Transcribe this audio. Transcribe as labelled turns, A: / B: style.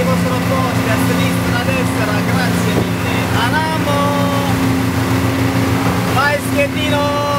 A: vostro posti, a sinistra, a destra, grazie mille. Anamo! Vai schettino!